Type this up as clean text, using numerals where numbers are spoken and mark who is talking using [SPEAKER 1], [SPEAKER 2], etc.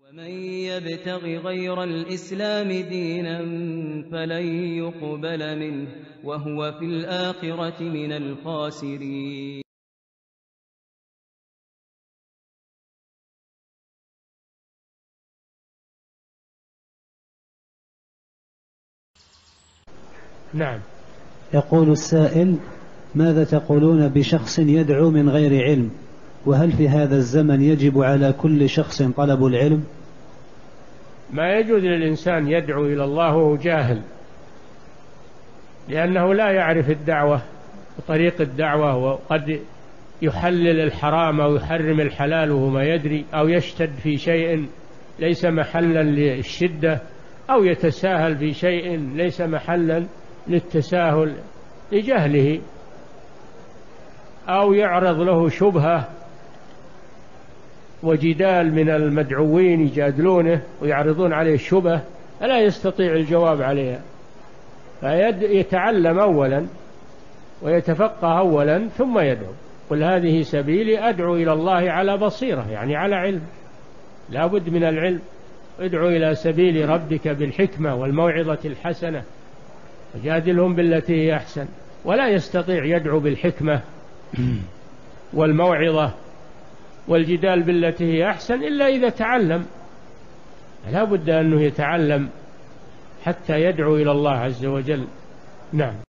[SPEAKER 1] ومن يبتغ غير الإسلام دينا فلن يقبل منه وهو في الآخرة من الخاسرين.
[SPEAKER 2] نعم.
[SPEAKER 3] يقول السائل: ماذا تقولون بشخص يدعو من غير علم؟ وهل في هذا الزمن يجب على كل شخص طلب العلم؟
[SPEAKER 2] ما يجوز للإنسان يدعو إلى الله وهو جاهل، لأنه لا يعرف الدعوة وطريق الدعوة، وقد يحلل الحرام أو يحرم الحلال وهو ما يدري، أو يشتد في شيء ليس محلا للشدة، أو يتساهل في شيء ليس محلا للتساهل لجهله، أو يعرض له شبهة وجدال من المدعوين يجادلونه ويعرضون عليه الشبهة فلا يستطيع الجواب عليها، فيتعلم أولا ويتفقه أولا ثم يدعو. قل هذه سبيلي أدعو إلى الله على بصيرة، يعني على علم، لا بد من العلم. ادعو إلى سبيل ربك بالحكمة والموعظة الحسنة وجادلهم بالتي هي أحسن. ولا يستطيع يدعو بالحكمة والموعظة والجدال بالتي هي أحسن إلا إذا تعلم، لا بد أنه يتعلم حتى يدعو إلى الله عز وجل. نعم.